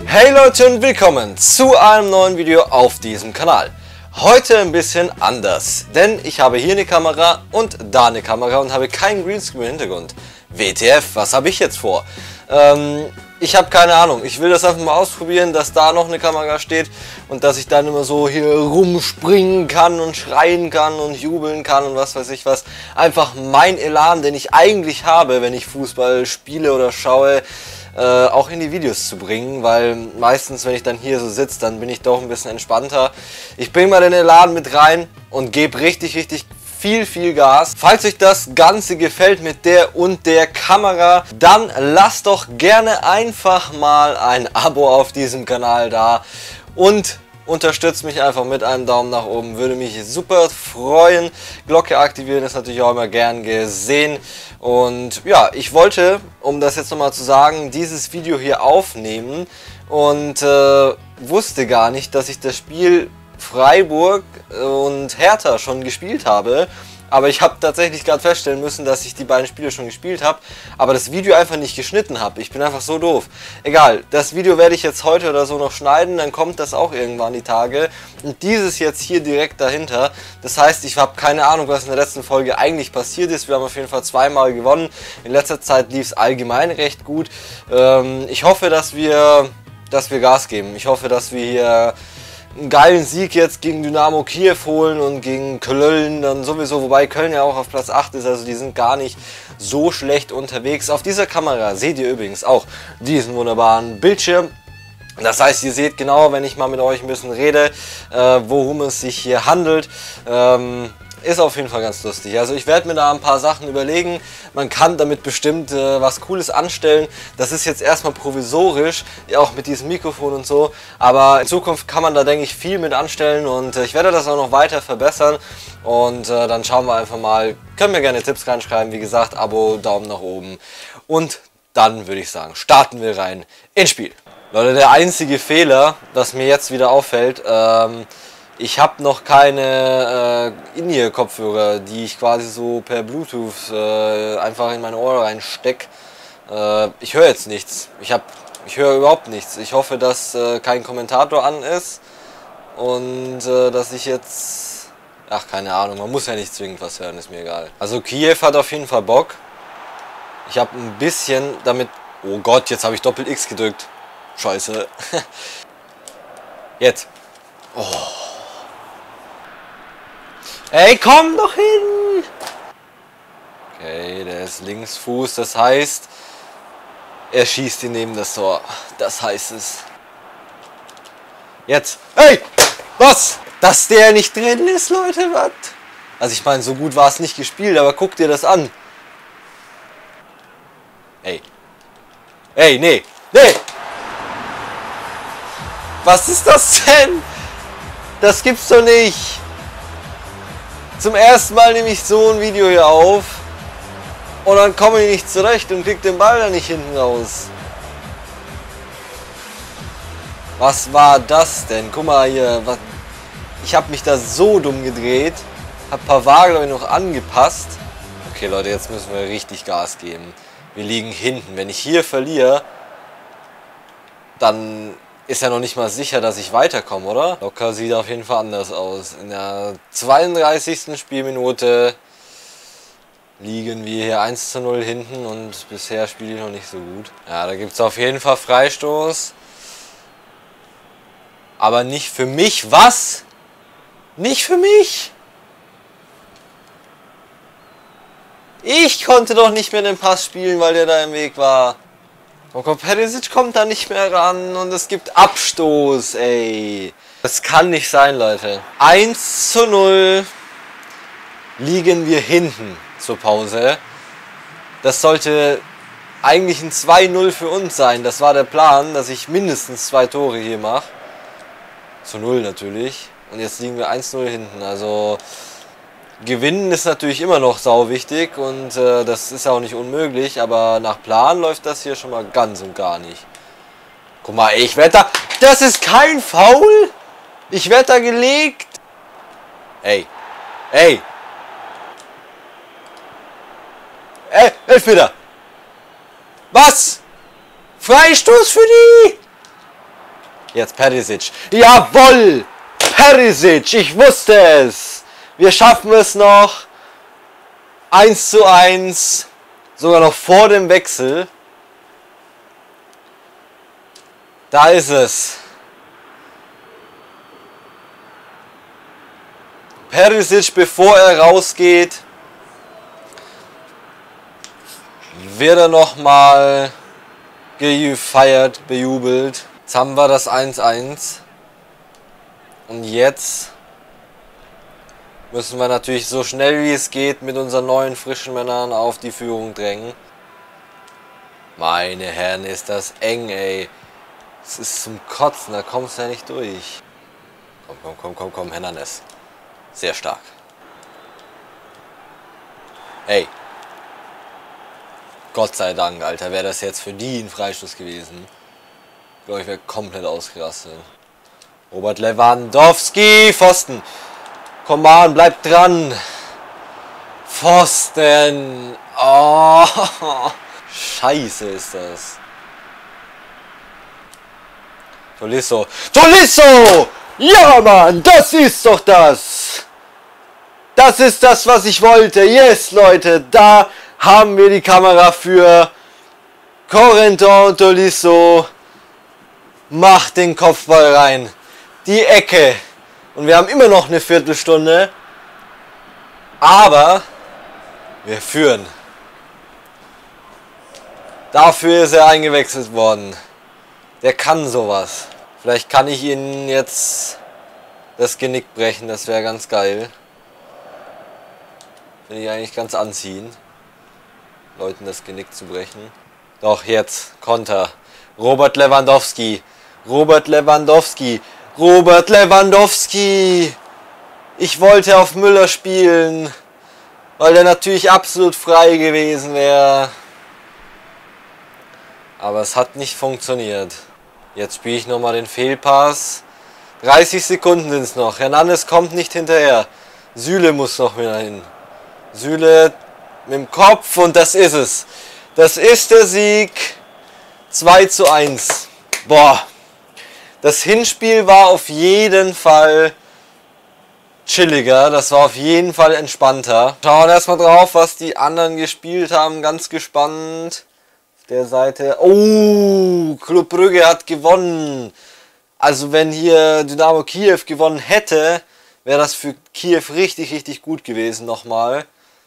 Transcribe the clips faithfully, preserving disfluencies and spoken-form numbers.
Hey Leute und willkommen zu einem neuen Video auf diesem Kanal. Heute ein bisschen anders, denn ich habe hier eine Kamera und da eine Kamera und habe keinen Greenscreen im Hintergrund. W T F, was habe ich jetzt vor? Ähm, ich habe keine Ahnung, ich will das einfach mal ausprobieren, dass da noch eine Kamera steht und dass ich dann immer so hier rumspringen kann und schreien kann und jubeln kann und was weiß ich was. Einfach mein Elan, den ich eigentlich habe, wenn ich Fußball spiele oder schaue, Äh, auch in die Videos zu bringen, weil meistens, wenn ich dann hier so sitze, dann bin ich doch ein bisschen entspannter. Ich bringe mal den Elan mit rein und gebe richtig, richtig viel, viel Gas. Falls euch das Ganze gefällt mit der und der Kamera, dann lasst doch gerne einfach mal ein Abo auf diesem Kanal da und unterstützt mich einfach mit einem Daumen nach oben, würde mich super freuen. Glocke aktivieren ist natürlich auch immer gern gesehen. Und ja, ich wollte, um das jetzt nochmal zu sagen, dieses Video hier aufnehmen und äh, wusste gar nicht, dass ich das Spiel Freiburg und Hertha schon gespielt habe. Aber ich habe tatsächlich gerade feststellen müssen, dass ich die beiden Spiele schon gespielt habe, aber das Video einfach nicht geschnitten habe. Ich bin einfach so doof. Egal, das Video werde ich jetzt heute oder so noch schneiden, dann kommt das auch irgendwann die Tage. Und dieses jetzt hier direkt dahinter. Das heißt, ich habe keine Ahnung, was in der letzten Folge eigentlich passiert ist. Wir haben auf jeden Fall zweimal gewonnen. In letzter Zeit lief es allgemein recht gut. Ähm, ich hoffe, dass wir, dass wir Gas geben. Ich hoffe, dass wir hier einen geilen Sieg jetzt gegen Dynamo Kiew holen und gegen Köln dann sowieso, wobei Köln ja auch auf Platz acht ist, also die sind gar nicht so schlecht unterwegs. Auf dieser Kamera seht ihr übrigens auch diesen wunderbaren Bildschirm. Das heißt, ihr seht genau, wenn ich mal mit euch ein bisschen rede, äh, worum es sich hier handelt. Ähm, Ist auf jeden Fall ganz lustig. Also ich werde mir da ein paar Sachen überlegen. Man kann damit bestimmt äh, was Cooles anstellen. Das ist jetzt erstmal provisorisch, ja, auch mit diesem Mikrofon und so. Aber in Zukunft kann man da, denke ich, viel mit anstellen. Und äh, ich werde das auch noch weiter verbessern. Und äh, dann schauen wir einfach mal. Könnt mir gerne Tipps reinschreiben. Wie gesagt, Abo, Daumen nach oben. Und dann würde ich sagen, starten wir rein ins Spiel. Leute, der einzige Fehler, das mir jetzt wieder auffällt, ähm, ich habe noch keine äh, In-Ear-Kopfhörer, die ich quasi so per Bluetooth äh, einfach in meine Ohren reinstecke. Äh, ich höre jetzt nichts. Ich, hab, ich höre überhaupt nichts. Ich hoffe, dass äh, kein Kommentator an ist und äh, dass ich jetzt... Ach, keine Ahnung, man muss ja nicht zwingend was hören, ist mir egal. Also Kiew hat auf jeden Fall Bock. Ich habe ein bisschen damit... Oh Gott, jetzt habe ich Doppel-X gedrückt. Scheiße. Jetzt. Oh. Ey, komm doch hin! Okay, der ist Linksfuß, das heißt, er schießt ihn neben das Tor. Das heißt es. Jetzt. Hey! Was? Dass der nicht drin ist, Leute, was? Also ich meine, so gut war es nicht gespielt, aber guck dir das an. Ey. Ey, nee. Nee! Was ist das denn? Das gibt's doch nicht! Zum ersten Mal nehme ich so ein Video hier auf und dann komme ich nicht zurecht und krieg den Ball da nicht hinten raus. Was war das denn? Guck mal hier, was, ich habe mich da so dumm gedreht, habe Pavard glaube ich noch angepasst. Okay Leute, jetzt müssen wir richtig Gas geben. Wir liegen hinten. Wenn ich hier verliere, dann ist ja noch nicht mal sicher, dass ich weiterkomme, oder? Locker sieht auf jeden Fall anders aus. In der zweiunddreißigsten Spielminute liegen wir hier eins zu null hinten und bisher spiele ich noch nicht so gut. Ja, da gibt es auf jeden Fall Freistoß. Aber nicht für mich. Was? Nicht für mich? Ich konnte doch nicht mehr den Pass spielen, weil der da im Weg war. Oko Perisic kommt da nicht mehr ran und es gibt Abstoß, ey. Das kann nicht sein, Leute. eins zu null liegen wir hinten zur Pause. Das sollte eigentlich ein zwei null für uns sein. Das war der Plan, dass ich mindestens zwei Tore hier mache. Zu null natürlich. Und jetzt liegen wir eins zu null hinten. Also gewinnen ist natürlich immer noch sau wichtig und äh, das ist auch nicht unmöglich, aber nach Plan läuft das hier schon mal ganz und gar nicht. Guck mal, ey, ich werde da... Das ist kein Foul! Ich werde da gelegt! Ey! Ey! Ey, Elfmeter! Was? Freistoß für die? Jetzt Perisic. Jawohl! Perisic, ich wusste es! Wir schaffen es noch. eins zu eins. Sogar noch vor dem Wechsel. Da ist es. Perisic, bevor er rausgeht, wird er nochmal gefeiert, bejubelt. Jetzt haben wir das eins eins. Und jetzt müssen wir natürlich so schnell wie es geht mit unseren neuen frischen Männern auf die Führung drängen. Meine Herren, ist das eng, ey. Es ist zum Kotzen, da kommst du ja nicht durch. Komm, komm, komm, komm, komm, Hernandez. Sehr stark. Hey. Gott sei Dank, Alter, wäre das jetzt für die ein Freistoß gewesen. Ich glaube, ich wäre komplett ausgerastet. Robert Lewandowski, Pfosten. Komm an, bleib dran. Pfosten. Oh, scheiße ist das. Tolisso. Tolisso! Ja, Mann, das ist doch das. Das ist das, was ich wollte. Yes, Leute, da haben wir die Kamera für. Corentin Tolisso macht den Kopfball rein. Die Ecke. Und wir haben immer noch eine Viertelstunde. Aber wir führen. Dafür ist er eingewechselt worden. Der kann sowas. Vielleicht kann ich ihn jetzt das Genick brechen. Das wäre ganz geil. Finde ich eigentlich ganz anziehend, Leuten das Genick zu brechen. Doch jetzt Konter. Robert Lewandowski. Robert Lewandowski. Robert Lewandowski. Ich wollte auf Müller spielen, weil der natürlich absolut frei gewesen wäre. Aber es hat nicht funktioniert. Jetzt spiele ich nochmal den Fehlpass. dreißig Sekunden sind es noch. Hernandez kommt nicht hinterher. Süle muss noch wieder hin. Süle mit dem Kopf und das ist es. Das ist der Sieg. zwei zu eins. Boah. Das Hinspiel war auf jeden Fall chilliger. Das war auf jeden Fall entspannter. Schauen wir erstmal drauf, was die anderen gespielt haben. Ganz gespannt. Auf der Seite. Oh, Club Brügge hat gewonnen. Also wenn hier Dynamo Kiew gewonnen hätte, wäre das für Kiew richtig, richtig gut gewesen nochmal.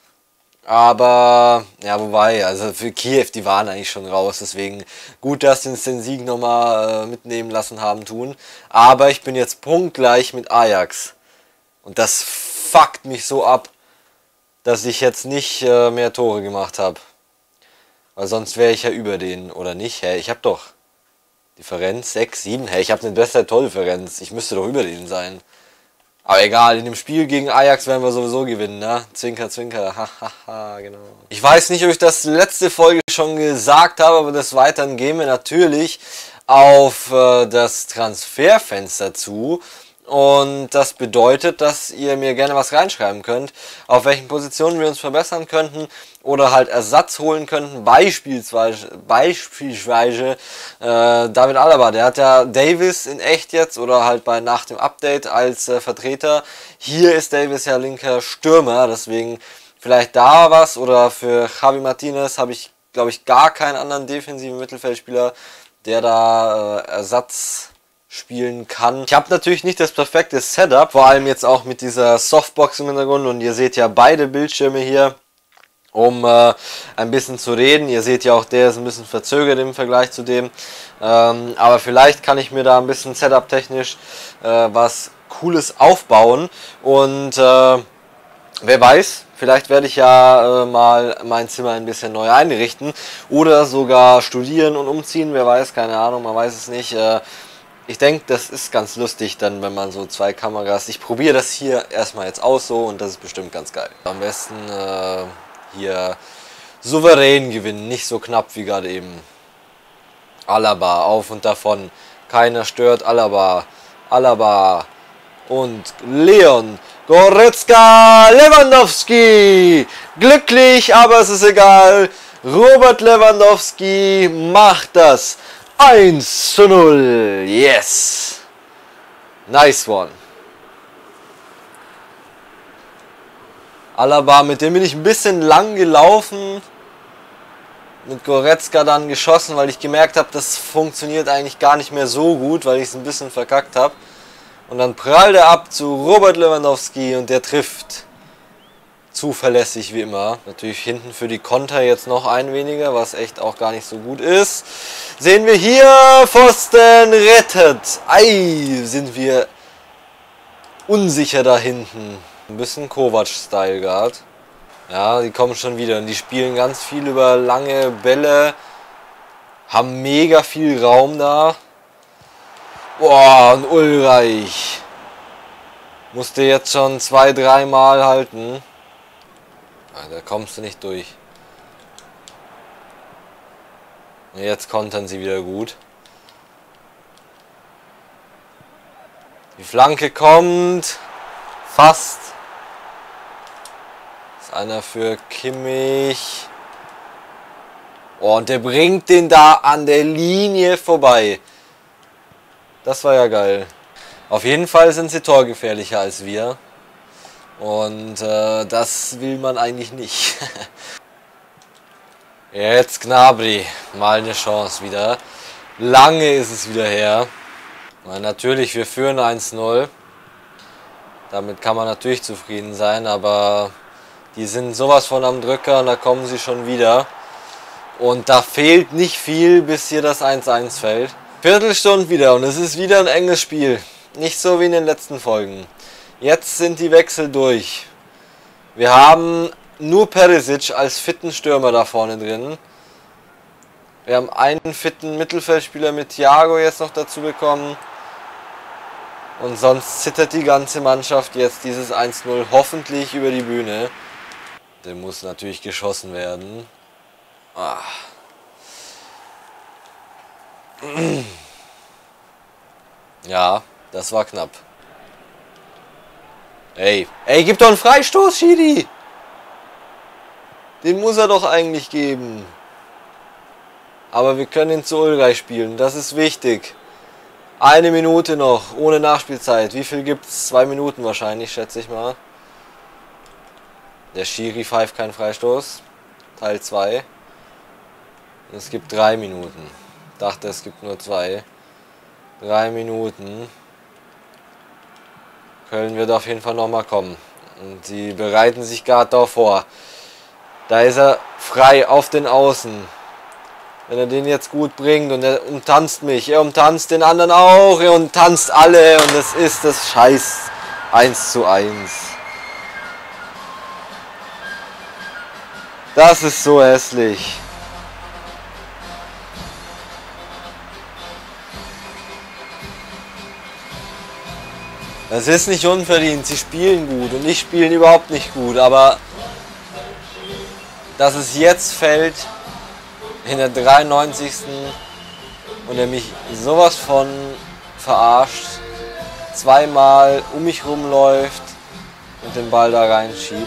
Aber, ja, wobei, also für Kiew, die waren eigentlich schon raus, deswegen gut, dass sie uns den Sieg nochmal äh, mitnehmen lassen haben tun. Aber ich bin jetzt punktgleich mit Ajax. Und das fuckt mich so ab, dass ich jetzt nicht äh, mehr Tore gemacht habe. Weil sonst wäre ich ja über denen, oder nicht? Hä, ich habe doch Differenz sechs, sieben. Hä, ich habe eine bessere Tordifferenz. Ich müsste doch über denen sein. Aber egal, in dem Spiel gegen Ajax werden wir sowieso gewinnen, ne? Zwinker, zwinker, hahaha, genau. Ich weiß nicht, ob ich das letzte Folge schon gesagt habe, aber des Weiteren gehen wir natürlich auf äh, das Transferfenster zu. Und das bedeutet, dass ihr mir gerne was reinschreiben könnt, auf welchen Positionen wir uns verbessern könnten oder halt Ersatz holen könnten. Beispielsweise, beispielsweise äh, David Alaba, der hat ja Davis in echt jetzt oder halt bei nach dem Update als äh, Vertreter. Hier ist Davis ja linker Stürmer, deswegen vielleicht da was. Oder für Javi Martinez habe ich, glaube ich, gar keinen anderen defensiven Mittelfeldspieler, der da äh, Ersatz spielen kann. Ich habe natürlich nicht das perfekte Setup, vor allem jetzt auch mit dieser Softbox im Hintergrund, und ihr seht ja beide Bildschirme hier, um äh, ein bisschen zu reden. Ihr seht ja auch, der ist ein bisschen verzögert im Vergleich zu dem, ähm, aber vielleicht kann ich mir da ein bisschen Setup technisch äh, was Cooles aufbauen, und äh, wer weiß, vielleicht werde ich ja äh, mal mein Zimmer ein bisschen neu einrichten oder sogar studieren und umziehen, wer weiß, keine Ahnung, man weiß es nicht. äh, Ich denke, das ist ganz lustig dann, wenn man so zwei Kameras... Ich probiere das hier erstmal jetzt aus so, und das ist bestimmt ganz geil. Am besten äh, hier souverän gewinnen, nicht so knapp wie gerade eben. Alaba, auf und davon. Keiner stört Alaba. Alaba und Leon Goretzka, Lewandowski. Glücklich, aber es ist egal. Robert Lewandowski macht das eins zu null. Yes. Nice one. Alaba, mit dem bin ich ein bisschen lang gelaufen. Mit Goretzka dann geschossen, weil ich gemerkt habe, das funktioniert eigentlich gar nicht mehr so gut, weil ich es ein bisschen verkackt habe. Und dann prallt er ab zu Robert Lewandowski und der trifft. Zuverlässig wie immer. Natürlich hinten für die Konter jetzt noch ein weniger, was echt auch gar nicht so gut ist. Sehen wir hier, Pfosten rettet. Ei, sind wir unsicher da hinten. Ein bisschen Kovac-Style gerade. Ja, die kommen schon wieder und die spielen ganz viel über lange Bälle. Haben mega viel Raum da. Boah, und Ulreich. Musste jetzt schon zwei, dreimal halten. Da kommst du nicht durch. Jetzt kontern sie wieder gut. Die Flanke kommt. Fast. Das ist einer für Kimmich. Oh, und der bringt den da an der Linie vorbei. Das war ja geil. Auf jeden Fall sind sie torgefährlicher als wir. Und äh, das will man eigentlich nicht. Jetzt Gnabry. Mal eine Chance wieder. Lange ist es wieder her. Na, natürlich, wir führen eins null. Damit kann man natürlich zufrieden sein, aber die sind sowas von am Drücker und da kommen sie schon wieder. Und da fehlt nicht viel, bis hier das eins eins fällt. Viertelstunde wieder und es ist wieder ein enges Spiel. Nicht so wie in den letzten Folgen. Jetzt sind die Wechsel durch. Wir haben nur Perisic als fitten Stürmer da vorne drin. Wir haben einen fitten Mittelfeldspieler mit Thiago jetzt noch dazu bekommen. Und sonst zittert die ganze Mannschaft jetzt dieses eins null hoffentlich über die Bühne. Der muss natürlich geschossen werden. Ah. Ja, das war knapp. Ey, ey, gib doch einen Freistoß, Schiri! Den muss er doch eigentlich geben. Aber wir können ihn zu Ulreich spielen, das ist wichtig. Eine Minute noch, ohne Nachspielzeit. Wie viel gibt's? Zwei Minuten wahrscheinlich, schätze ich mal. Der Schiri pfeift keinen Freistoß. Teil zwei. Es gibt drei Minuten. Ich dachte, es gibt nur zwei. Drei Minuten. Köln wird auf jeden Fall nochmal kommen. Und sie bereiten sich gerade darauf vor. Da ist er frei auf den Außen. Wenn er den jetzt gut bringt und er umtanzt mich. Er umtanzt den anderen auch. Er umtanzt alle. Und es ist das Scheiß eins zu eins. Das ist so hässlich. Das ist nicht unverdient, sie spielen gut und ich spiele überhaupt nicht gut, aber dass es jetzt fällt in der dreiundneunzigsten und er mich sowas von verarscht, zweimal um mich rumläuft und den Ball da reinschiebt,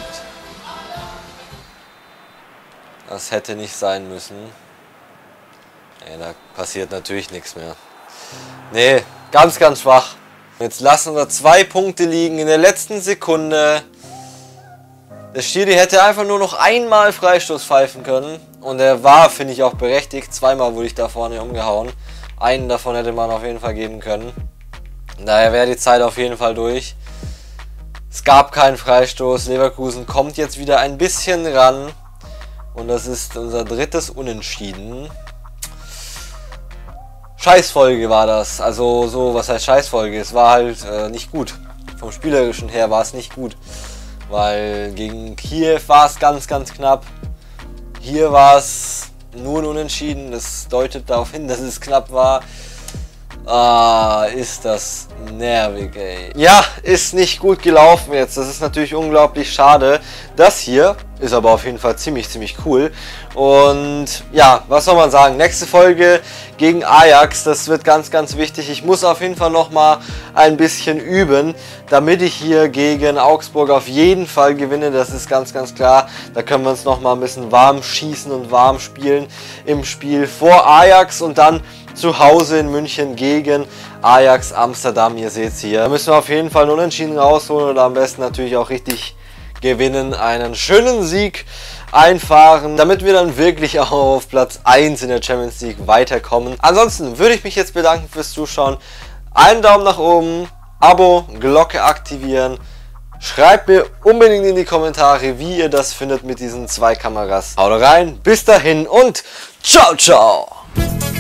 das hätte nicht sein müssen. Nee, da passiert natürlich nichts mehr. Nee, ganz, ganz schwach. Jetzt lassen wir zwei Punkte liegen in der letzten Sekunde. Der Schiri hätte einfach nur noch einmal Freistoß pfeifen können. Und er war, finde ich, auch berechtigt. Zweimal wurde ich da vorne umgehauen. Einen davon hätte man auf jeden Fall geben können. Daher wäre die Zeit auf jeden Fall durch. Es gab keinen Freistoß. Leverkusen kommt jetzt wieder ein bisschen ran. Und das ist unser drittes Unentschieden. Scheißfolge war das, also so, was heißt Scheißfolge? Es war halt äh, nicht gut. Vom Spielerischen her war es nicht gut. Weil gegen Kiew war es ganz, ganz knapp. Hier war es nur ein Unentschieden, das deutet darauf hin, dass es knapp war. Ah, ist das nervig, ey. Ja, ist nicht gut gelaufen jetzt. Das ist natürlich unglaublich schade. Das hier ist aber auf jeden Fall ziemlich, ziemlich cool. Und ja, was soll man sagen? Nächste Folge gegen Ajax. Das wird ganz, ganz wichtig. Ich muss auf jeden Fall nochmal ein bisschen üben, damit ich hier gegen Augsburg auf jeden Fall gewinne. Das ist ganz, ganz klar. Da können wir uns nochmal ein bisschen warm schießen und warm spielen im Spiel vor Ajax. Und dann zu Hause in München gegen Ajax Amsterdam. Ihr seht es hier. Da müssen wir auf jeden Fall einen Unentschieden rausholen oder am besten natürlich auch richtig gewinnen. Einen schönen Sieg einfahren, damit wir dann wirklich auch auf Platz eins in der Champions League weiterkommen. Ansonsten würde ich mich jetzt bedanken fürs Zuschauen. Einen Daumen nach oben, Abo, Glocke aktivieren. Schreibt mir unbedingt in die Kommentare, wie ihr das findet mit diesen zwei Kameras. Haut rein, bis dahin und ciao, ciao!